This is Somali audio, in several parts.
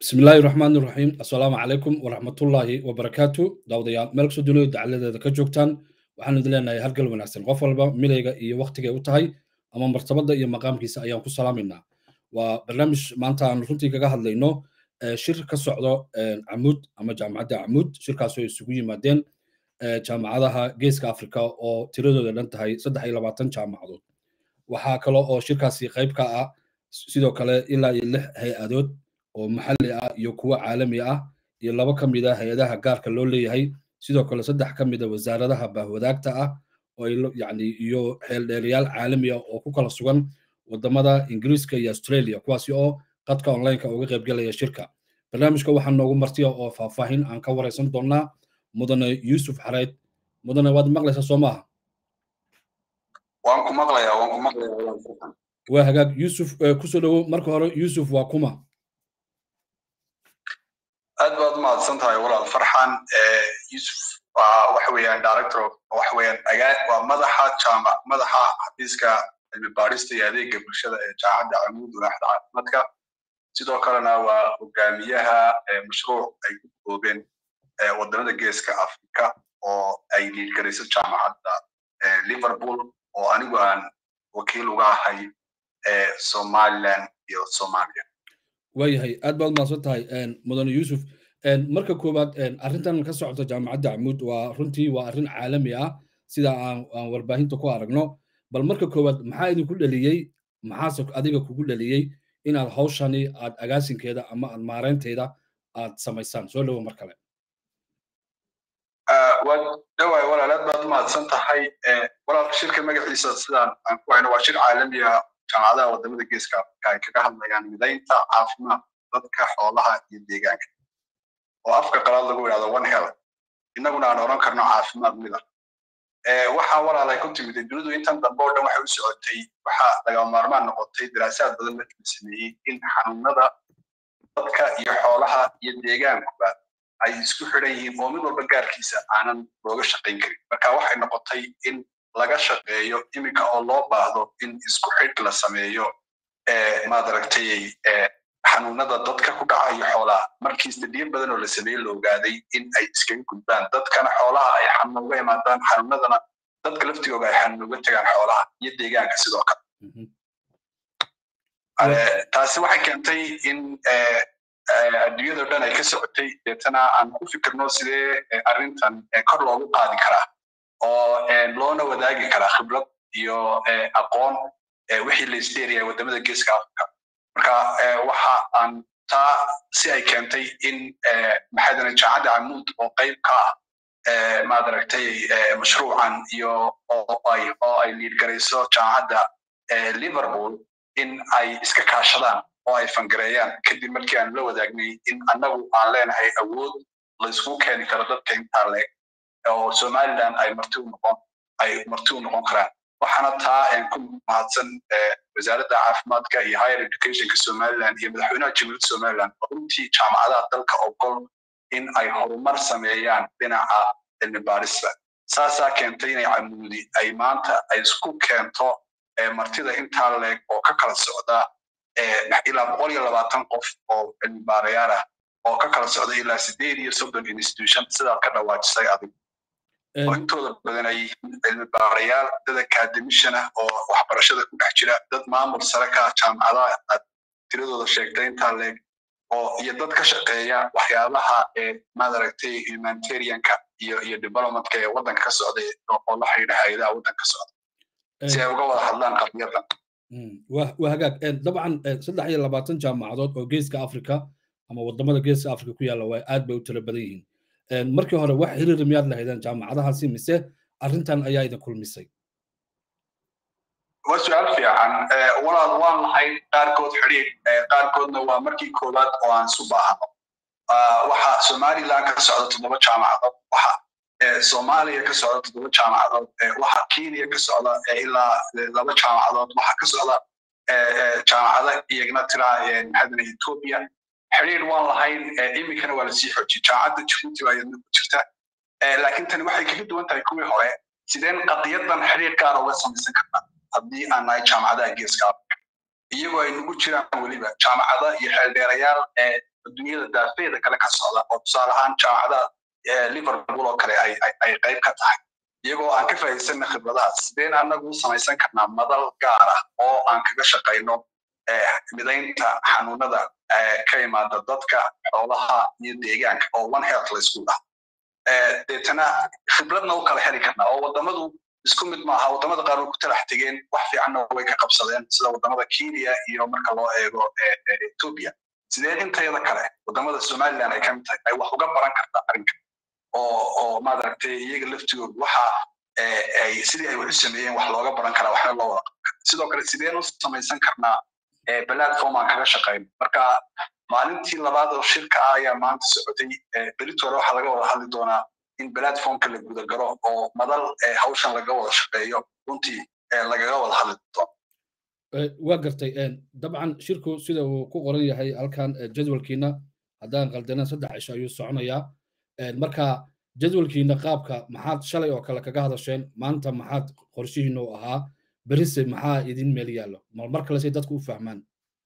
بسم الله الرحمن الرحيم السلام عليكم ورحمة الله وبركاته داوديال ملك سودوني دعالة كجوكتان waxaan idin leenahay halgal wanaagsan qof walba milayga iyo waqtiga u tahay ama martabada iyo maqaamkiisa ayaan ku salaaminaa waa barnaamij maanta aan runtii kaga hadlayno shir ka socdo Amoud ama Jaamacadda Camuud shirkaas oo isugu yimaadeen jaamacadaha Geeska Afrika oo tiradooda dhan tahay 23 jaamacadood waxa kale oo shirkaasi qayb ka ah sidoo kale ilaa 6 hay'adood oo maxalli ah iyo kuwa caalami ah iyo laba ka mid ah hay'adaha gaarka loo leeyahay sidoo kale saddex ka mid ah wasaaradaha bahwadaagta ah oo yani iyo xeeldheerayaal caalami ah oo ku kala sugan wadamada Ingiriiska iyo Australia kuwaasi oo qadka online-ka uga qayb galaya shirka barnaamijka waxaan noogu martiya oo faahfaahin aan ka wareysan doonaa mudane Yusuf Hareed mudane waad maqlaysaa Soomaha waan ku maqlayaa waa hagaag Yusuf ku soo dhawo marka hore Yusuf waa kuma aad baad mahadsan tahay walaal farxan Yusuf waxa weeyaan director waxa weeyaan waa madaxa xafiiska cilmi baarista iyo adeegga bulshada ee Jaamacadda Camuud waaxda caafimaadka sidoo kalena waa hogaamiyaha mashruuc ay ku koobeen wadamada Geeska Afrika oo ay dhiirigeliso jaamacadda Liverpool oo anigu aan wakiil uga ahay Somaliland iyo Soomaaliya waayahay aad baad mahadsan tahay mudane Yusuf marka koobaad arrintan ka socota jaamacadda Camuud waa runtii waa arrin caalami ah sida aan warbaahinta ku aragno bal marka koobaad maxaa idinku dhaliyay maxaa adiga kugu dhaliyay inaad hawshani aad agaasinkeeda ama aad maareynteeda aad samaysaan soo dhawo mar kale ودواي ولا لا بعد ما تصنتهاي ولا شركة مجلس السودان وأنا وشركة عالمية جامعة ودمر الجيسكا كاي هم يعني مدينة عاصمة dadka xoolaha iyo deegaanka oo afka qalaad lagu yiraahdo one health inaguna aan oran karno caafimaad mid waxa walaalay ku timid dunidu intan dambe oo dhan waxa u socotay waxa laga maarmaan noqotay daraasaad badan la sameeyay in xanuunada dadka iyo xoolaha iyo deegaanka ay isku xiran yihiin oo mid walba gaarkiisa aanan looga shaqayn karin marka waxay noqotay in laga shaqeeyo imika oo loo baahdo in isku xidh la sameeyo ma aragtay xanuunada dadka ku dhacay xoolaha markii istadiin badan oo la sameeyay la ogaaday in ay iskaga gudbaan dadkana xoolaha ay xanuun uga yimaadaan xanuunadana dadka laftigooda ay xanuun uga tagaan xoolaha iyo deegaanka sidoo kale taasi waxay keentay in adduunyada dhan ay ka socotay deetana aan ku fikirno sidee arrintan kor loogu qaadi karaa oo loona wadaagi karaa khibrad iyo aqoon wixii la isdheeriyay wadamada Geeska Afrika marka waxa aan taa si ay keentay in maxadana Jaamacadda Camuud oo qayb ka ma aragtay mashruucan iyo oo ay liidgarayso Jaamacadda Liverpool in ay iska kaashadaan oo ay fangareeyaan kadib markii aan la wadaagnay in annagu aan leenahay awood la isku keeni karo dadka inta leeg oo Somaliland ay marti u noqon karaan waxaana taa ku mahadsan wasaaradda caafimaadka iyo higher educationka Somaliland iyo madaxweynaha jamhuuriyadda Somaliland runtii jaamacadaha dalka ogol in ay horumar sameeyaan dhinaca cilmi baarista saasaa keentay inay Camuudi ay maanta ay isku keento martida inta leeg oo ka kala socda ilaa 120 qof oo cilmi baarayaal ah oo ka kala socda ilaa 38 institution sida ka dhawaajisay adig oo intooda badan ay cilmi baarayaal dad academician ah oo waxbarashada ku dhex jira dad maamul sare ka jaamacadaha tiradooda sheegtay inta leeg oo iyo dad ka shaqeeya waxyaabaha ma aragtay humanitarianka iyo developmentka ee wadanka ka socday oo la xiriira hay'adaha wadanka ka socda si ay uga wada hadlaan qadiyaddan وهاجاك طبعا 23 jaamacadood oo Geeska Afrika ama wadamada Geeska Afrika ku yaala way aad bay u tiro badan yihiin markii hore wax xiriir miyaad lahaydeen jaamacadahaasi mise arrintan ayaa idin kulmisay وسؤال fiican walaal waan lahayd qaarkood xiriir qaarkoodna waa markii koobaad oo aan subaxno waxa Somaliland ka socda 7 jaamacadood waxa Soomaaliya ka socda 7 jaamacadood waxa Kenya ka socda ilaa 2 jaamacadood waxa ka socda jaamacada iyagna tira hadana Ethiopia xiriir waan lahayn imikana waa la sii xoojiyay jaamacadda Djibouti waa iyadna ku jirta laakiin tan waxay kaga duwan tahay kuwii hore sideen qadiyadan xiriir gaar uga samaysan karnaa haddii aan nahay jaamacadaha Geeska Afrika iyagoo ay nagu jiraan waliba jaamacada iyo xeeldheerayaal dunyada daafeeda kale ka socda oo tusaale ahaan jaamacadaha Liverpool oo kale ay qayb ka tahay iyagoo aan ka faa'iideysan khibradahaas sideen anagu samaysan karnaa madal gaar ah oo aan kaga shaqeyno midaynta xanuunada ka yimaada dadka xoolaha iyo deegaanka oo one health la isku dhaha deetana khibradna u kala heli karnaa oo wadamadu isku mid maaha wadamada qaar way ku talax tegeen wax fiicanna way ka qabsadeen sida wadamada Kenya iyo marka loo eego Ethiopia sideen intayada kale wadamada Somaliland ay ka mid tahay ay wax uga baran kartaa arrinkan oo maaragtay iyaga laftigooda waxa ay sidii ay wax u sameeyeen wax looga baran karaa waxna loo wada sidoo kale sideen u samaysan karnaa platform aan kaga shaqeyno marka maalintii labaad oo shirka ayaa maanta socotay beritoore waxa laga wada hadli doonaa in platformka la guda galo oo madal hawshan laga wada shaqeeyo runtii lagaga wada hadli doono waa gartay dabcan shirku sida uu ku qoran yahay halkan jadwalkiina haddaan qaldanaan 3 cisho ayuu soconayaa marka jadwalkiina qaabka maxaad shalay oo kale kaga hadasheen maanta maxaad qorshihiinu ahaa berise maxaa idin meel yaallo mar kale si dadku u fahmaan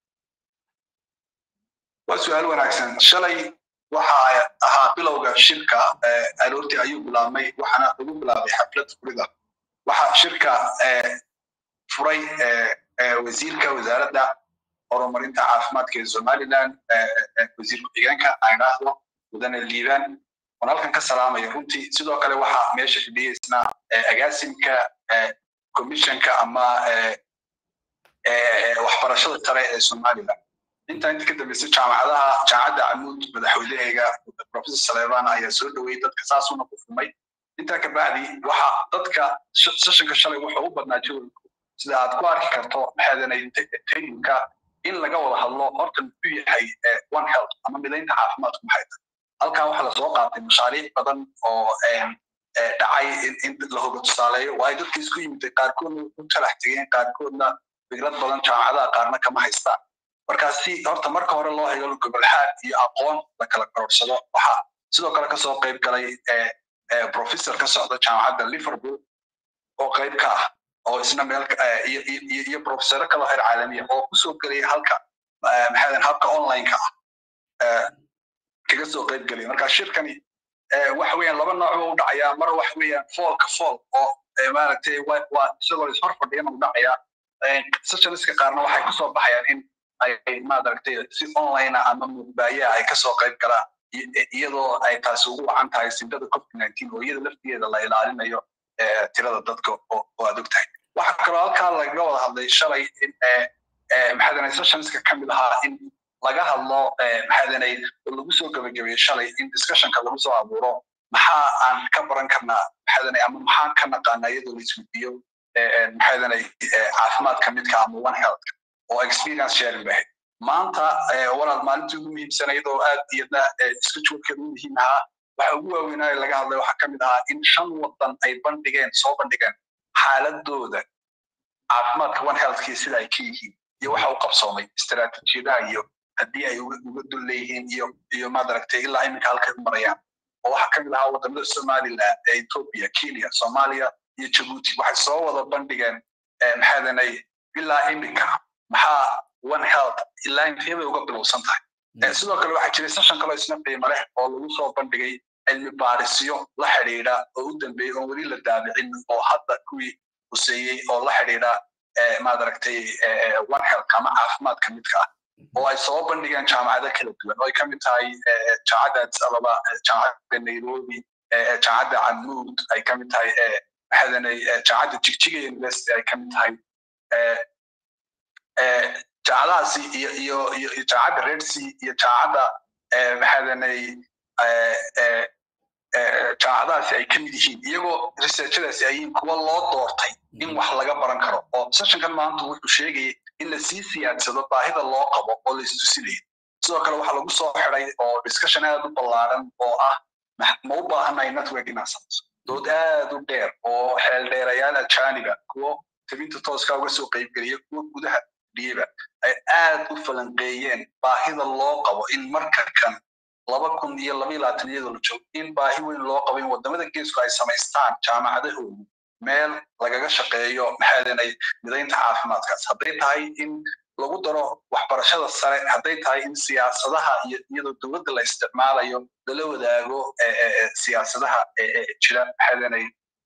waa su'aal wanaagsan shalay waxa ahaa bilowga shirka Ayrotv ayuu bilaabmay waxaana ugu bilaabay xaflad furida waxa shirka furay wasiirka wasaaradda horumarinta caafimaadka ee Somaliland wasiirka deegaanka aynu wadana liiban wanalkan ka salaamay runtii sidoo kale waxa meesha fidiyayna agaasimka commissionka ama waxbarashada sare ee Somaliland inta ka dambeysay jaamacadaha Camuud madaxweynaha Professor Saleeman ayaa soo dhaweeyay dadka saasuna ku fumay inta ka bacdi waxa dadka sessionka shalay wuxuu u badnaa jawabku sida aad ku arki karto maxaadanay technique in laga wada hadlo horta muxuu yahay one health ama midaynta caafimaadka maxay tahay halka waxa la soo qaatay mashaariic badan oo dhacay in la hoga tusaaleeyo waa dadka isku yimid qaarkoodna u talax tegeen qaarkoodna fikrad badan jaamacadaha qaarna kama haystaan markaasi horta marka hore loo helo gobolxaad iyo aqoon la kala korsado waxa sidoo kale ka soo qayb galay professor ka socda jaamacadda Liverpool oo qayb ka ah oo isna meel iyo professor kale heer caalami ah oo ku soo galay halka maxaadan habka online ka ah kaga soo qayb galay marka shirkani waxa weeyaan laba nooc oo u dhacaya mar waxa weeyaan fall oo maaragtay waa isagoo is hor fadhiyan u dhacaya sessionska qaarna waxay ku soo baxayaan in ay maaragtay si online ama mubaya ay ka soo qayb galaan iyadoo ay taas ugu wacan tahay sindada COVID-19 oo iyada laftigeeda la ilaalinayo tirada dadka oo aad ogtahay waxa kaloo halkaa laga wada hadlay shalay in maxaadanay sessionska ka mid ahaa in laga hadlo maxaadanay lagu soo gabagabeeyay shalay in discussionka lagu soo abuuro maxaa aan ka baran karnaa maxaadanay ama maxaan ka naqaanaa iyadoo la isweydiiyo maxaadanay caafimaadka midka ama one health oo experience sharing bahay maanta walaal maalintii ugu muhiimsanayd oo aad iyadna isku joogkeedu muhiim ahaa waxa ugu waaweynaa laga hadlay waxa ka mid ahaa in 5 wadan ay soo bandhigeen xaaladooda caafimaadka one healthkii sida ay ka yihiin iyo waxa uu qabsoomay istaraatiijiyadaha iyo haddii ay uga dul leeyihiin iyo maaragtay ilaa iminka halka marayaan oo waxa ka mid ahaa wadamada Somaliland Ethiopia Kenya Somalia iyo Djibouti waxay soo wada bandhigeen maxaadanay ilaa iminka maxaa one health ilaa intee uga bilowsan tahay sidoo kale waxa jiray session kale isna qiimo leh oo lagu soo bandhigay cilmi baarisyo la xiriira oo u dambeeyay oo wali la daabicin oo hadda kuwii useeyay oo la xiriira maaragtay one health ama caafimaadka midka ah oo ay soo bandhigeen jaamacado kala duwan oo ay ka mid tahay jaamacadda Ababa jaamacadda Nairobi jaamacadda Camuud ay ka mid tahay maxaadanay jaamacadda Jigjiga University ay ka mid tahay jaamacadaasi iyo jaamacadda Red Sea iyo jaamacadda maxaadanay jaamacadaasi ay ka mid yihiin iyagoo researchadaasi ay kuwa loo doortay in wax laga baran karo oo sessionkan maanta wuxuu sheegay in la sii siyaadsado baahida loo qabo oo la istusinayo sidoo kale waxa lagu soo xiray oo discussion aad u ballaaran oo ah ma u baahanay network inaan samayso dood aad u dheer oo xeeldheerayaal ajaaniba kuwo tabinta tooska uga soo qayb geliya kuwa gudaha dhiiba ay aad u falanqeeyeen baahida loo qabo in marka kan 2022 iyadoo la joogo in baahi weyn loo qabo in wadamada geesku ay samaystaan jaamacadahooda meel lagaga shaqeeyo maxaadanay midaynta caafimaadkaas hadday tahay in lagu daro waxbarashada sare hadday tahay in siyaasadaha iyadoo dowladda la isticmaalayo lala wadaago siyaasadaha jira maxaadanay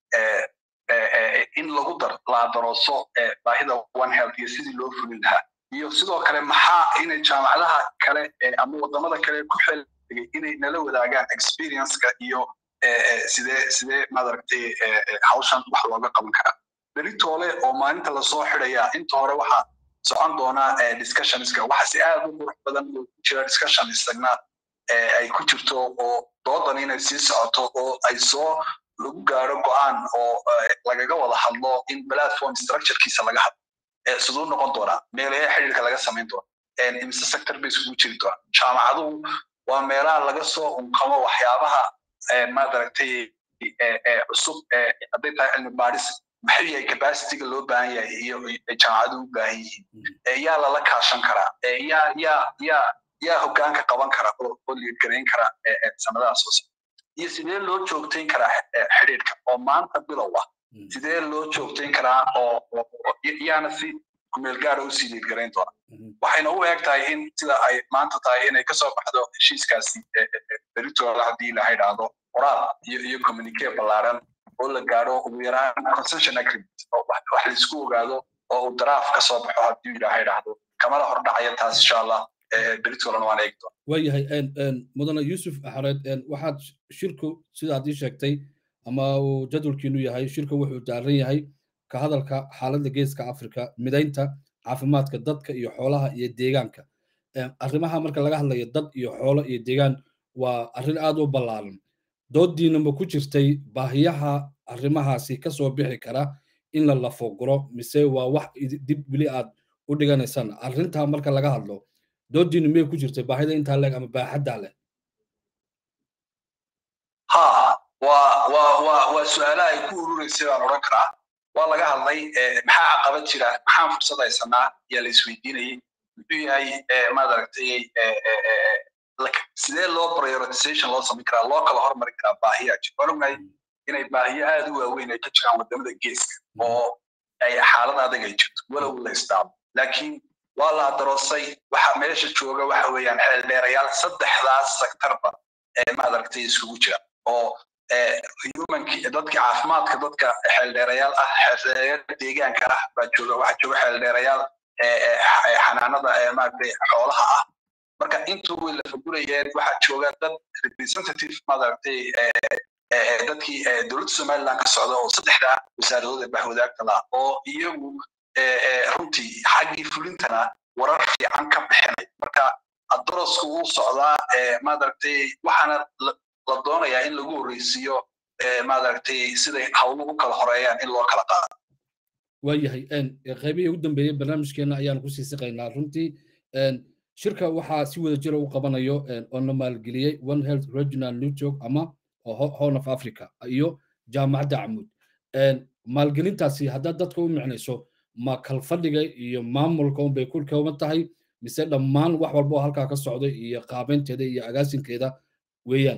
in lagu la darooso baahida one health iyo sidii loo fulin lahaa iyo sidoo kale maxaa inay jaamacadaha kale ama wadamada kale ku xilligay inay nala wadaagaan experience-ka iyo sidee madaragtay hawshan wax looga qaban karaa beritoole oo maalinta lasoo xidhaya inta hore waxaa socon doonaa discussionska waxa si aad u qurux badan oo ku jira discussion isagna ay ku jirto oo doodan inay sii socoto oo ay soo lagu gaaro go'aan oo lagaga wada hadlo in platform structure-kiisa laga hadlo sidoo noqon doona meelaha xiriirka laga samayn doono imse sector base ugu jiri doona jaamacaduhu waa meelaha laga soo unqamo waxyaabaha madaragtay cusub hadday tahay cilmi baadhis maxay yahay capacity-ga loo baahan yahay iyo jaamacaduhu u baahan yihiin yaa lala kaashan karaa yaa hoggaanka qaban kara oo liidgarayn kara sanadaha soo socda iyo sidee loo joogtayn karaa xidhiidhka oo maanta bilow ah sidee loo joogtayn karaa oo yaana si kumeel gaara u sii liidgarayn doona waxayna u eg tahay in sida ay maanta tahay inay kasoo baxdo heshiiskaasi beritoole haddii la idhaahdo qoraal iyo communique ballaaran oo la gaadho ugu yaraan concession agreement oo wax laisku ogaado oo uu daraaf ka soo baxo haddii la idhaahdo kamala hordhacaya taas insha allah beritoolena waan eegi doona waayahay mudane Yusuf Hareed waxaad shirku sida aad ii sheegtay ama uu jadwalkiinu yahay shirku wuxuu daaran yahay ka hadalka xaaladda geeska Afrika midaynta caafimaadka dadka iyo xoolaha iyo deegaanka arrimaha marka laga hadlayo dad iyo xoolo iyo deegaan waa arrin aad u ballaaran doodiina ma ku jirtay baahiyaha arrimahaasi ka soo bixi kara in la lafoguro mise waa wax dib wili aad u dhiganaysaan arrinta marka laga hadlo doodiina ma ku jirtay baahida inta leeg ama baaxadda leh ha waa su'aalaha ay ku urureysay baan oran karaa waa laga hadlay maxaa caqabad jira maxaan fursad haysanaa yaa la isweydiinayay muxuu yahay madaragtay sidee loo prioritization loo samayn karaa loo kala hormari karaa baahiyaa jira waan ognahay inay baahiyo aad u waaweyn ay ka jiraan wadamada geeska oo ay xaalad adag ay jirto walow la isdaamo laakiin waa la daroosay waxa meesha jooga waxa weeyaan xeeldheerayaal saddexdaas sektarba madaragtay isugu jira oo humanki dadka caafimaadka dadka xeeldheerayaal ah xeeldheerayaal deegaanka ah baa jooga waxa jooga xeeldheerayaal xanaanada maaragtay xoolaha ah marka intuu way la fagurayeen waxa jooga dad representative maaragtay dadkii dowladda Soomaaliland ka socda oo saddexda wasaaradooda bahwadaagta la oo iyagu runtii xaggii fulintana warar fiican ka bixinay marka adrosku uu socdaa maaragtay waxaana la doonayaa in lagu horeysiyo maaragtay siday hawluhu kala horeeyaan in loo kala qaado waayahay qaybihii ugu dambeeyay barnaamijkeena ayaan ku sii siqaynaa runtii shirka waxaa si wada jira u qabanayo oo la maalgeliyey One Health Regional Network ama Horn of Africa iyo Jaamacadaha Camuud maalgelintaasi haddaad dadka u micnayso ma kalfadhiga iyo maamulka unbay ku kooban tahay mise dhammaan wax walba oo halkaa ka socda iyo qaabeynteeda iyo agaasinkeeda weeyaan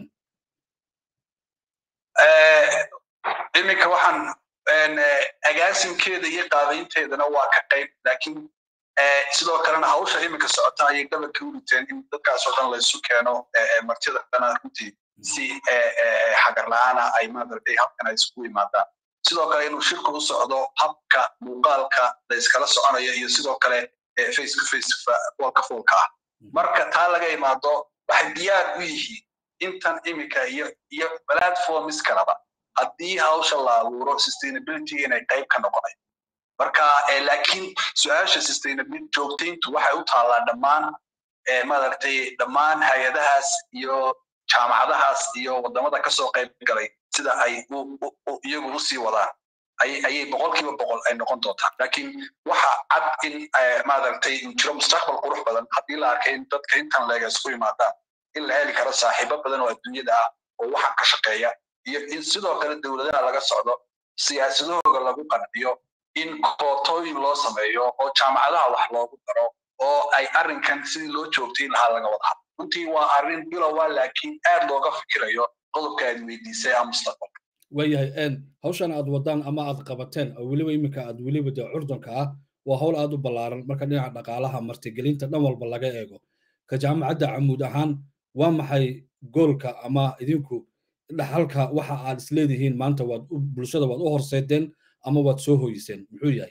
iminka waxaan agaasinkeeda iyo qaabeynteedana waa ka qayb laakiin sidoo kalena hawsha iminka socota ayay dhabarka u riteen in dadkaas oo dhan la isu keeno martidana runtii si xagar la'aana ay maaragtay halkan ay isku yimaadaan sidoo kale inuu shirku u socdo habka muuqaalka la iskala soconayo iyo sidoo kale face to face walka foolka ah marka taa laga imaado waxay diyaar u yihiin intan iminka iyo platforms kalaba haddii hawsha la abuuro sustainability inay qayb ka noqonay marka laakiin su'aasha sustainability joogtayntu waxay u taallaa dhammaan maaragtay dhammaan hay'adahaas iyo jaamacadahaas iyo wadamada ka soo qayb galay sida ay iyagu u sii wadaan ayay boqolkiiba boqol ay noqon doontaa laakiin waxa cad in maaragtay uu jiro mustaqbal qurux badan haddii la arkay in dadka intan leega isku yimaadaan in la heli karo saaxiibo badan oo adduunyada ah oo waxaan ka shaqeeya iyo in sidoo kale dowladaha laga socdo siyaasadahooda lagu qanciyo in kootooyin loo sameeyo oo jaamacadaha wax loogu daro oo ay arrinkan sidii loo joogtay lahaa laga wada hadlo runtii waa arrin bilowa laakiin aad looga fikirayo qodobka aad weydiisay ama mustaqbalka waayahay hawshan aad wadaan ama aad qabateen oo weliba iminka aad weliba dee curdanka ah waa hawl aad u ballaaran marka dhinaca dhaqaalaha martigelinta dhan walba laga eego ka jaamacadda camuud ahaan waa maxay goolka ama idinku dhaxalka waxa aad isleedihiin maanta bulshada waad u horseedeen ama waad soo hoyiseen muxuu yahay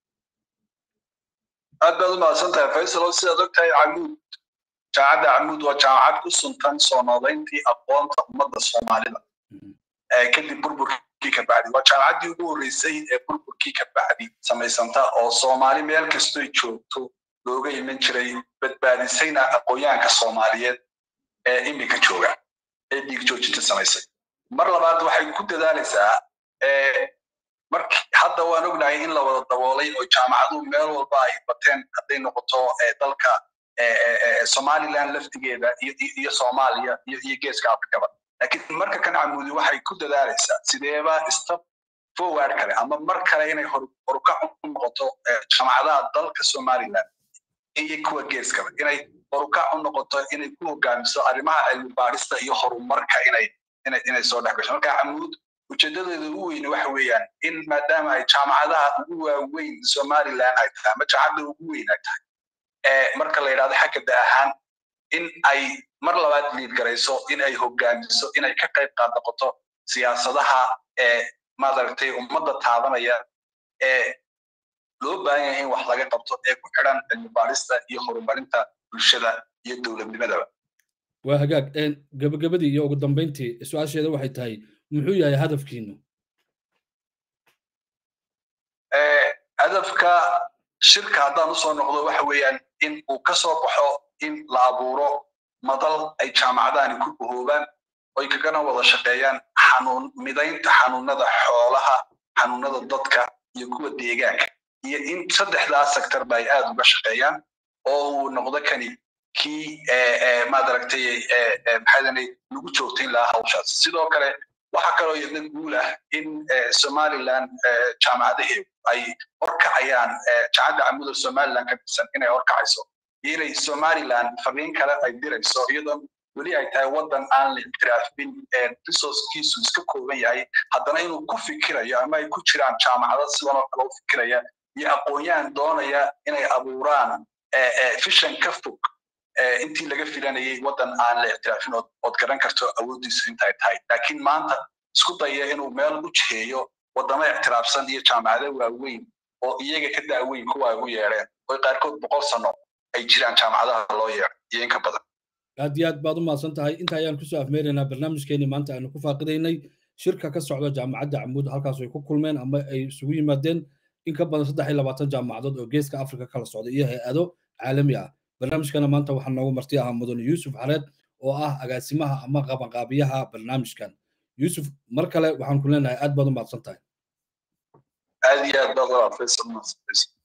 aad baad u mahadsantahay faysal sidaad ogtahay camuud jaamacadda camuud waa jaamacad ku suntan soo noolayntii aqoonta ummadda soomaalida kadib burburkii ka bacdi waa jaamacaddii ugu horreysay ee burburkii ka bacdi samaysanta oo soomaali meel kastoy joogto looga iman jiray badbaadisayna aqoonyahanka soomaaliyeed ee iminka jooga ee dhiig joojinta samaysay mar labaad waxay ku dadaalaysaa hadda waan ognahay in la wada daboolay oo jaamacadu meel walba ay bateen hadday noqoto dalka somaliland laftigeeda iyo soomaaliya iyo geeska afrikaba laakiin marka kan camuudi waxay ku dadaalaysaa sideeba step forward kale ama mar kale inay horukac u noqoto jaamacadaha dalka somaliland iyo kuwa geeskaba inay horukac u noqoto inay ku hogaamiso arrimaha cilmi baarista iyo horumarka inay soo dhex gasho marka camuud ujeedadeedu ugu weyn waxa weeyaan in maadaama ay jaamacadaha ugu waaweyn somaliland ay tahay ama jaamacadda ugu weyn ay tahay marka la yidhahdo xagga da ahaan in ay mar labaad liid garayso in ay hogaamiso inay ka qayb qaad noqoto siyaasadaha maaragtay ummadda taabanaya loo baahan yahay in wax laga qabto ku xidhan cilmi baarista iyo horumarinta bulshada iyo dowladnimadaba waa hagaag gabagabadii iyo ugu dambeyntii su-aasheeda waxay tahay muxuu yahay hadafkiinu hadafka shirka haddaan usoo noqdo waxa weeyaan in uu ka soo baxo in la abuuro madal ay jaamacadahani ku bahoobaan oy kagana wada shaqeeyaan midaynta xanuunada xoolaha xanuunada dadka iyo kuwa deegaanka iyo in saddexdaas sektorba ay aad uga shaqeeyaan oo uu noqdo kani kii maaragtay maxaadanay lagu joogtayn lahaa hawshaas sidoo kale waxaa kaloo iyadna guul ah in somaliland jaamacadaheedu ay horkacayaan jaamacadda camuud somaliland ka tirsan inay horkacayso inay somaliland fariin kale ay dirayso iyadoo weli ay tahay waddan aan la ictiraafin resourcekiisu iska kooban yahay haddana inuu ku fikirayo ama ay ku jiraan jaamacado sidan oo kale u fikiraya iyo aqoonyahan doonaya inay abuuraan fishan ka fog intii laga filanayay waddan aan la ictiraafin ood garan karto awooddiisu intay tahay laakiin maanta isku daya inuu meel u jiheeyo waddamo ictiraafsan iyo jaamacado waaweyn oo iyaga ka daaweyn kuwa ay u yeedheen oo qaarkood 100 sano ay jiraan jaamacadaha loo yeedho iyo in ka badan aad iyo aad baad u mahadsan tahay inta ayaan kusoo afmeeraynaa barnaamijkeennii maanta aanu ku faaqidaynay shirka ka socda jaamacadda camuud halkaas ay ku kulmeen ama ay isugu yimaadeen in ka badan 23 jaamacadood oo geeska afrika kala socda iyo hay-ado caalami ah barnaamijkana maanta waxaa noogu marti ahaa mudan Yusuf Hareed oo ah agaasimaha ama qabanqaabiyaha barnaamijkan Yusuf mar kale waxaan ku leenahay aad baad u mahadsan tahay aad iyo aad baad u mahadsan